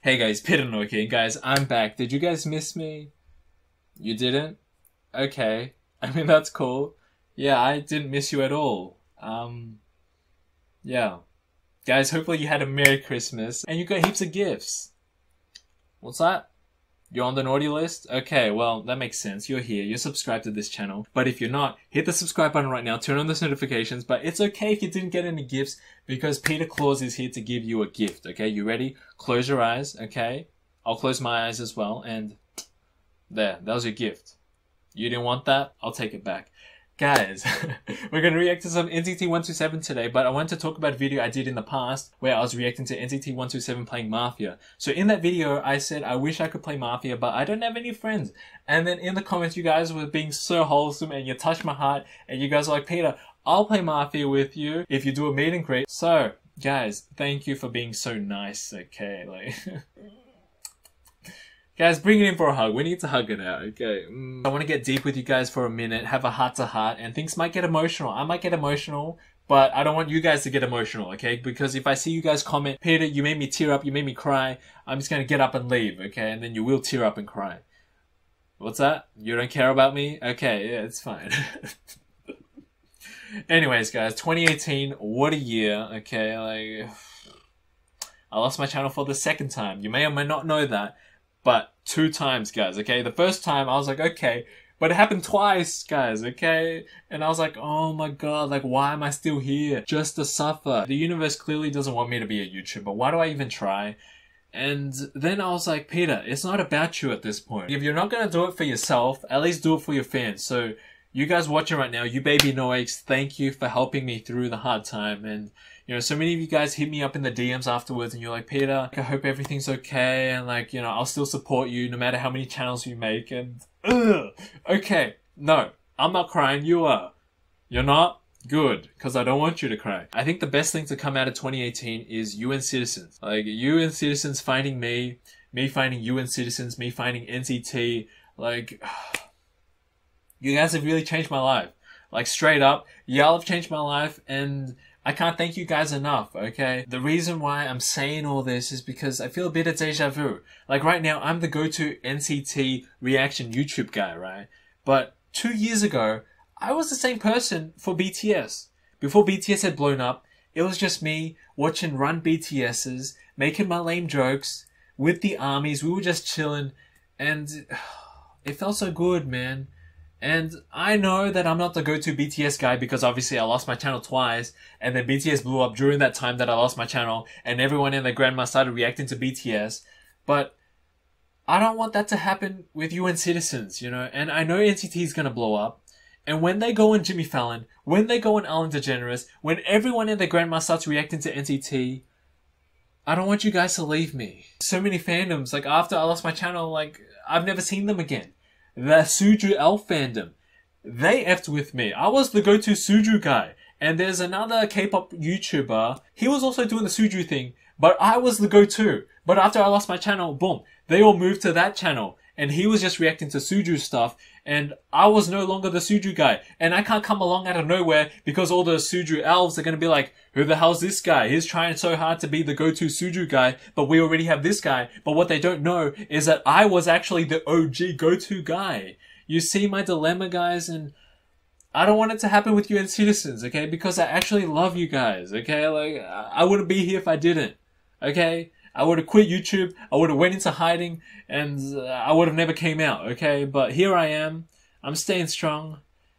Hey guys, Peternoic here. Guys, I'm back. Did you guys miss me? You didn't? Okay. I mean, that's cool. Yeah, I didn't miss you at all. Yeah. Guys, hopefully you had a Merry Christmas and you got heaps of gifts. What's that? You're on the naughty list? Okay, well, that makes sense. You're here. You're subscribed to this channel. But if you're not, hit the subscribe button right now. Turn on those notifications. But it's okay if you didn't get any gifts because Peter Claus is here to give you a gift. Okay, you ready? Close your eyes, okay? I'll close my eyes as well. And there, that was your gift. You didn't want that? I'll take it back. Guys, we're going to react to some NCT 127 today, but I wanted to talk about a video I did in the past where I was reacting to NCT 127 playing Markhyuck. So in that video, I said I wish I could play Markhyuck, but I don't have any friends. And then in the comments, you guys were being so wholesome and you touched my heart and you guys were like, Peter, I'll play Markhyuck with you if you do a meet and greet. So, guys, thank you for being so nice, okay? Like... Guys, bring it in for a hug. We need to hug it out, okay? I want to get deep with you guys for a minute, have a heart-to-heart, and things might get emotional. I might get emotional, but I don't want you guys to get emotional, okay? Because if I see you guys comment, Peter, you made me tear up, you made me cry, I'm just going to get up and leave, okay? And then you will tear up and cry. What's that? You don't care about me? Okay, yeah, it's fine. Anyways, guys, 2018, what a year, okay? Like, I lost my channel for the second time. You may or may not know that. But 2 times, guys, okay? The first time, I was like, okay. But it happened twice, guys, okay? And I was like, oh my god, like, why am I still here? Just to suffer. The universe clearly doesn't want me to be a YouTuber. Why do I even try? And then I was like, Peter, it's not about you at this point. If you're not gonna do it for yourself, at least do it for your fans. So, you guys watching right now, you baby Noix, thank you for helping me through the hard time. And, you know, so many of you guys hit me up in the DMs afterwards and you're like, Peter, I hope everything's okay. And like, you know, I'll still support you no matter how many channels you make. And, okay, no, I'm not crying. You are. You're not? Good, because I don't want you to cry. I think the best thing to come out of 2018 is you and Citizens. Like, you and Citizens finding me finding you and Citizens, me finding NCT. Like... You guys have really changed my life. Like, straight up, y'all have changed my life, and I can't thank you guys enough, okay? The reason why I'm saying all this is because I feel a bit of deja vu. Like, right now, I'm the go-to NCT reaction YouTube guy, right? But 2 years ago, I was the same person for BTS. Before BTS had blown up, it was just me watching run BTS's, making my lame jokes with the armies. We were just chilling, and it felt so good, man. And I know that I'm not the go-to BTS guy because obviously I lost my channel twice and then BTS blew up during that time that I lost my channel and everyone and their grandma started reacting to BTS. But I don't want that to happen with you and Citizens, you know? And I know NCT is going to blow up. And when they go on Jimmy Fallon, when they go on Ellen DeGeneres, when everyone and their grandma starts reacting to NCT, I don't want you guys to leave me. So many fandoms, like after I lost my channel, like I've never seen them again. The Suju Elf fandom, they effed with me. I was the go-to Suju guy. And there's another K-pop YouTuber, he was also doing the Suju thing, but I was the go-to. But after I lost my channel, boom, they all moved to that channel. And he was just reacting to Suju stuff, and I was no longer the Suju guy. And I can't come along out of nowhere because all the Suju elves are gonna be like, who the hell's this guy? He's trying so hard to be the go-to Suju guy, but we already have this guy. But what they don't know is that I was actually the OG go-to guy. You see my dilemma, guys, and I don't want it to happen with you and Citizens, okay? Because I actually love you guys, okay? Like, I wouldn't be here if I didn't, okay? I would have quit YouTube, I would have went into hiding, and I would have never came out, okay? But here I am, I'm staying strong.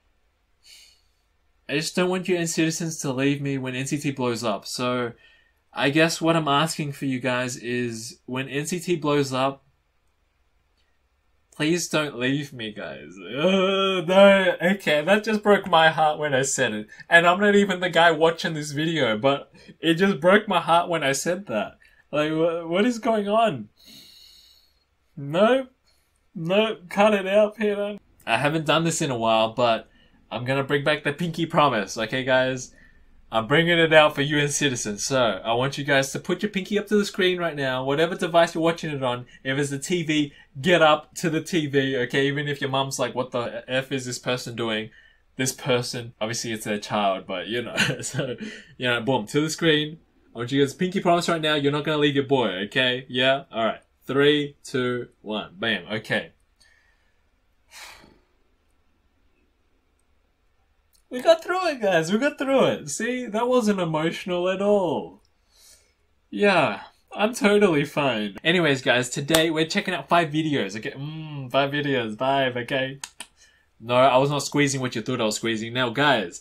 I just don't want you and Citizens to leave me when NCT blows up. So, I guess what I'm asking for you guys is, when NCT blows up, please don't leave me, guys. No, okay, that just broke my heart when I said it. And I'm not even the guy watching this video, but it just broke my heart when I said that. Like, what is going on? No, cut it out, Peter. I haven't done this in a while, but I'm gonna bring back the pinky promise, okay, guys? I'm bringing it out for you and Citizens. So, I want you guys to put your pinky up to the screen right now, whatever device you're watching it on. If it's the TV, get up to the TV, okay? Even if your mom's like, what the F is this person doing? This person, obviously it's their child, but you know, so, you know, boom, to the screen. I want you guys to pinky promise right now you're not gonna leave your boy, okay? Yeah? Alright. 3, 2, 1. Bam. Okay. We got through it, guys. We got through it. See? That wasn't emotional at all. Yeah. I'm totally fine. Anyways, guys, today we're checking out 5 videos, okay? 5 videos. 5, okay? No, I was not squeezing what you thought I was squeezing. Now, guys...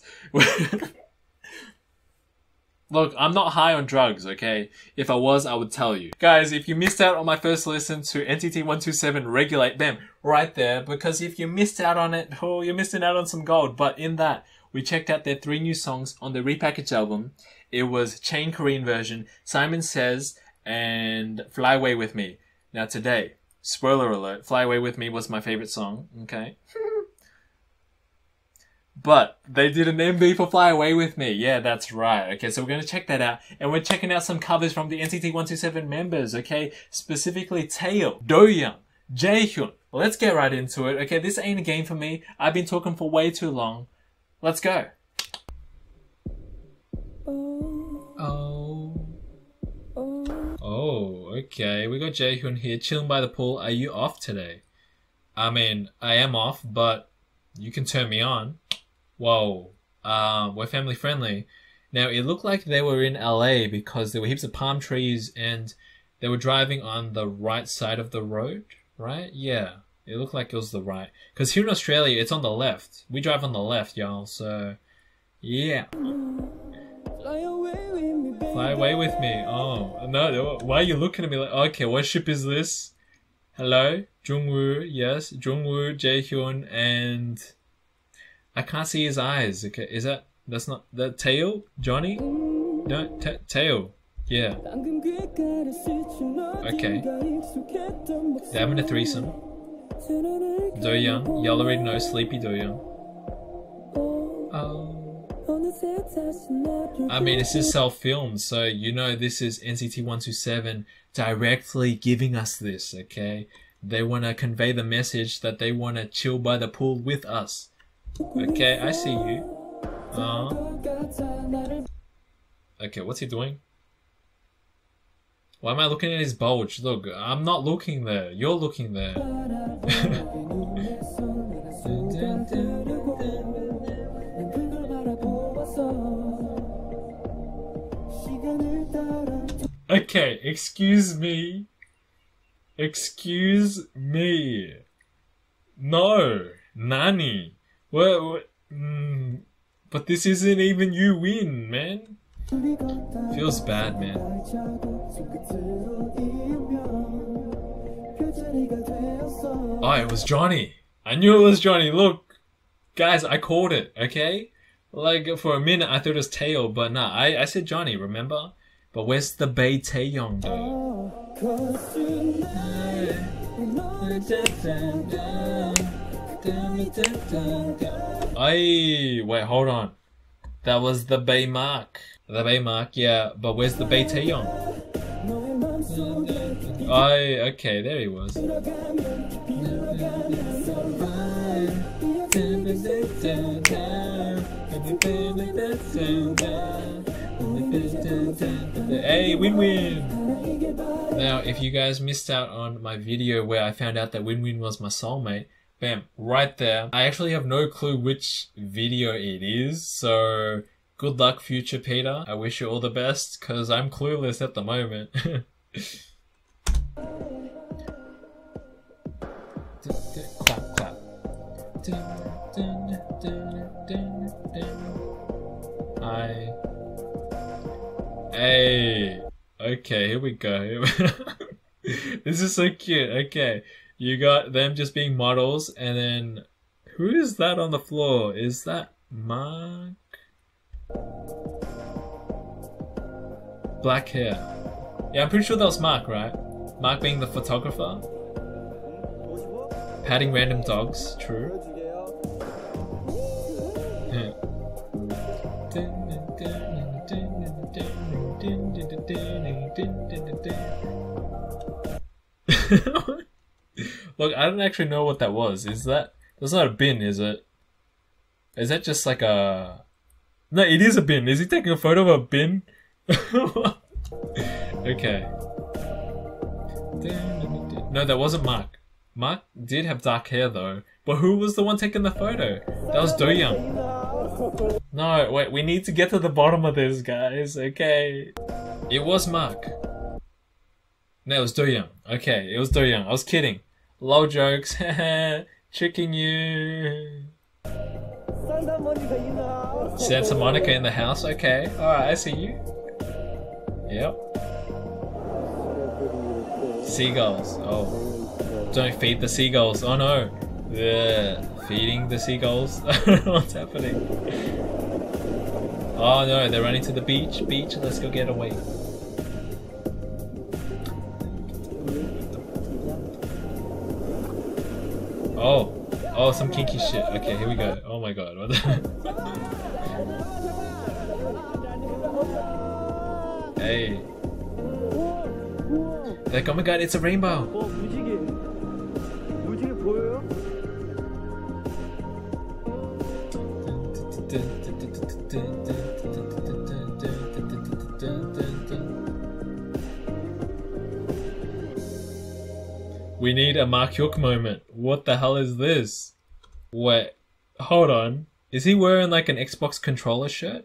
Look, I'm not high on drugs, okay? If I was, I would tell you. Guys, if you missed out on my first listen to NCT 127 Regulate, bam, right there. Because if you missed out on it, oh, you're missing out on some gold. But in that, we checked out their 3 new songs on the repackaged album. It was Chain Korean version, Simon Says, and Fly Away With Me. Now today, spoiler alert, Fly Away With Me was my favorite song, okay? But they did an MV for Fly Away With Me. Yeah, that's right. Okay, so we're going to check that out. And we're checking out some covers from the NCT 127 members, okay? Specifically Taeil, Doyoung, Jaehyun. Let's get right into it. Okay, this ain't a game for me. I've been talking for way too long. Let's go. Oh, okay. We got Jaehyun here chilling by the pool. Are you off today? I mean, I am off, but you can turn me on. Whoa, we're family friendly. Now, it looked like they were in LA because there were heaps of palm trees and they were driving on the right side of the road, right? Yeah, it looked like it was the right. Because here in Australia, it's on the left. We drive on the left, y'all, so yeah. Fly away with me. Oh, no, why are you looking at me like, okay, what ship is this? Hello? Jungwoo, yes, Jungwoo, Jaehyun, and... I can't see his eyes. Okay, is that's not the Taeil? Johnny? No, Taeil. Yeah. Okay. They're having a threesome. Doyoung. Y'all already know Sleepy Doyoung. Oh. I mean, it's just self-filmed, so you know this is NCT 127 directly giving us this, okay? They want to convey the message that they want to chill by the pool with us. Okay, I see you. Okay, what's he doing? Why am I looking at his bulge? Look, I'm not looking there. You're looking there. Okay, excuse me. Excuse me. No, Nani. What? But this isn't even Yuwin, man. Feels bad, man. Oh, it was Johnny. I knew it was Johnny. Look, guys, I called it, okay? Like, for a minute, I thought it was Taeil, but nah, I said Johnny, remember? But where's the Bae Taeyong, though? Wait, hold on. That was the Bae Mark. The Bae Mark, yeah, but where's the Bae Taeyong? Okay, there he was. Hey, win-win! Now, if you guys missed out on my video where I found out that Win-Win was my soulmate, bam, right there. I actually have no clue which video it is, so good luck, future Peter. I wish you all the best, because I'm clueless at the moment. Clap, clap. Hi. Hey. Okay, here we go. This is so cute. Okay. You got them just being models, and then who is that on the floor? Is that Mark? Black hair. Yeah, I'm pretty sure that was Mark, right? Mark being the photographer. Patting random dogs, true. Look, I don't actually know what that was. Is that... That's not a bin, is it? Is that just like a... No, it is a bin. Is he taking a photo of a bin? Okay. No, that wasn't Mark. Mark did have dark hair though. But who was the one taking the photo? That was Jaeyong. No, wait, we need to get to the bottom of this, guys. Okay. It was Mark. No, it was Jaeyong. Okay, it was Jaeyong. I was kidding. Low jokes. Tricking you. Santa Monica in the house. Okay. Alright, I see you. Yep. Seagulls. Oh. Don't feed the seagulls. Oh no. Ugh. Feeding the seagulls. I don't know what's happening. Oh no, they're running to the beach. Beach, let's go get away. Oh. Oh, some kinky shit. Okay, here we go. Oh my god. What the Hey. Like, oh my god, it's a rainbow. We need a Markhyuck moment. What the hell is this? Wait, hold on. Is he wearing like an Xbox controller shirt?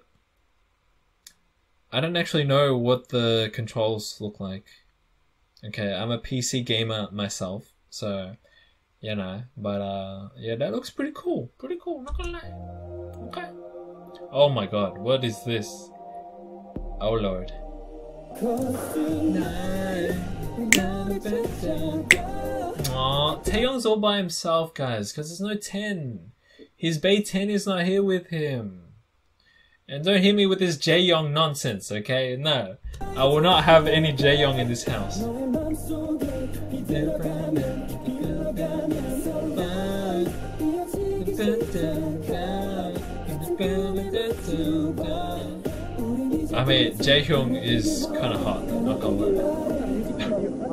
I don't actually know what the controls look like. Okay, I'm a PC gamer myself, so you know, but yeah, that looks pretty cool. Pretty cool, not gonna lie. Okay. Oh my god, what is this? Oh lord. Aw, Taeyong's all by himself, guys, because there's no 10. His Bay 10 is not here with him. And don't hit me with this Jaeyong nonsense, okay? No. I will not have any Jaeyong in this house. I mean, Jaehyung is kind of hot, not gonna lie.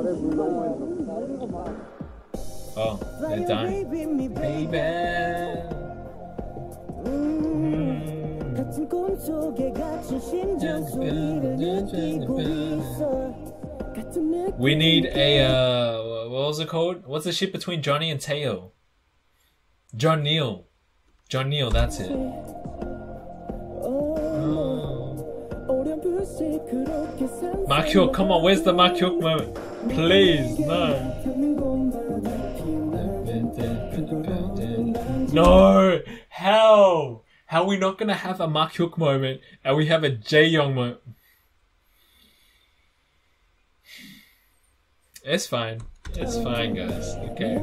Oh, they're dying. Baby. We need a, what was it called? What's the shit between Johnny and Taeyo? John Neal. John Neal, that's it. Markhyuck, come on, where's the Markhyuck moment? Please, no. No! How? How are we not gonna have a Markhyuck moment and we have a Jaeyong moment? It's fine. It's fine, guys. Okay.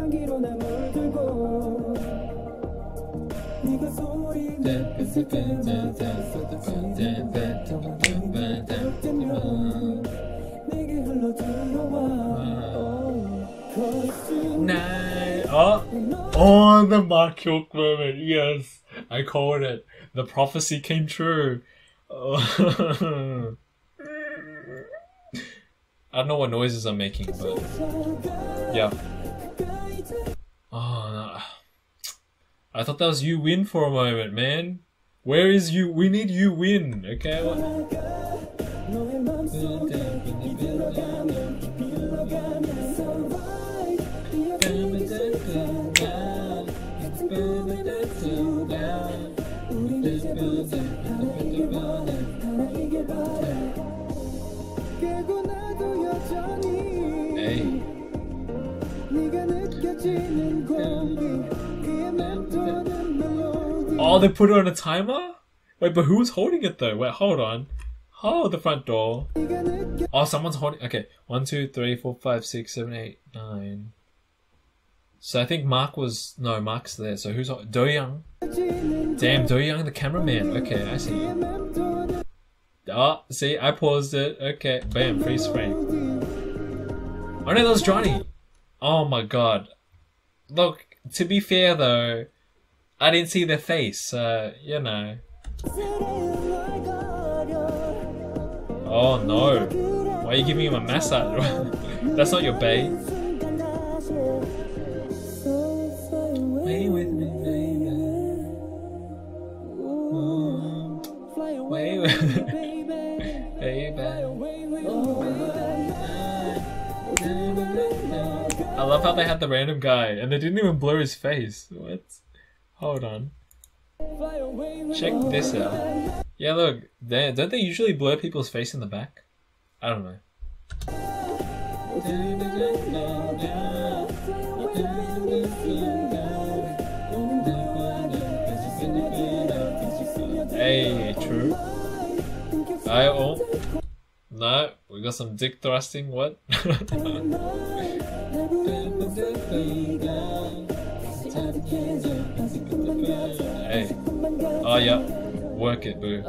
Oh, the Markhyuck moment. Yes, I called it. The prophecy came true. Oh. I don't know what noises I'm making, but yeah. Oh no. I thought that was Yuwin for a moment, man. Where is you? We need Yuwin, okay? Hey. Oh, they put it on a timer? Wait, but who's holding it though? Wait, hold on. Oh, the front door. Oh, someone's holding. Okay, 1, 2, 3, 4, 5, 6, 7, 8, 9. So I think Mark was. No, Mark's there. So who's Jaeyong? Damn, Jaeyong, the cameraman. Okay, I see. Oh, see, I paused it. Okay, bam, freeze frame. Oh no, that was Johnny. Oh my god. Look, to be fair though, I didn't see their face, you know. Oh no. Why are you giving him a massage? That's not your bae. Way with me, baby. Way with me, baby. I love how they had the random guy and they didn't even blur his face. What? Hold on. Check this out. Yeah, look. Don't they usually blur people's face in the back? I don't know. Hey, true. No, we got some dick thrusting. What? Hey. Oh yeah. Work it, boo.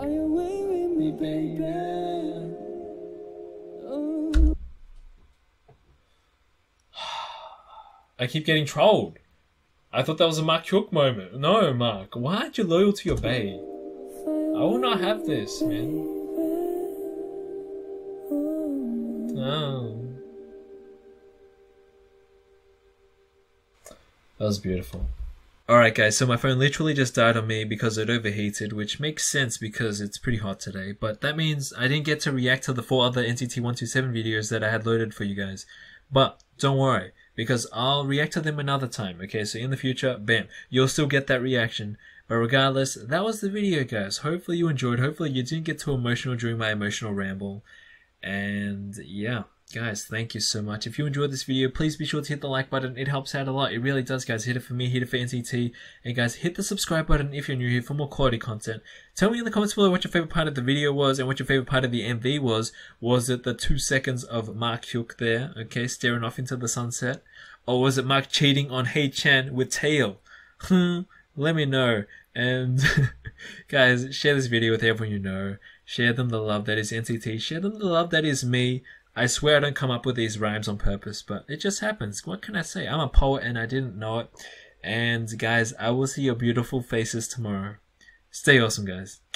I keep getting trolled. I thought that was a Markhyuck moment. No, Mark. Why aren't you loyal to your bae? I will not have this, man. No. That was beautiful. Alright guys, so my phone literally just died on me because it overheated, which makes sense because it's pretty hot today, but that means I didn't get to react to the 4 other NCT 127 videos that I had loaded for you guys. But don't worry, because I'll react to them another time, okay? So in the future, bam, you'll still get that reaction. But regardless, that was the video, guys. Hopefully you enjoyed. Hopefully you didn't get too emotional during my emotional ramble. And yeah, guys, thank you so much. If you enjoyed this video, please be sure to hit the like button. It helps out a lot. It really does, guys. Hit it for me, hit it for NCT. And guys, hit the subscribe button if you're new here for more quality content. Tell me in the comments below what your favorite part of the video was and what your favorite part of the MV was. Was it the 2 seconds of Markhyuck there, okay, staring off into the sunset? Or was it Mark cheating on Hey Chan with Tail? Let me know. And guys, share this video with everyone you know. Share them the love that is NCT. Share them the love that is me. I swear I don't come up with these rhymes on purpose, but it just happens. What can I say? I'm a poet and I didn't know it. And guys, I will see your beautiful faces tomorrow. Stay awesome, guys.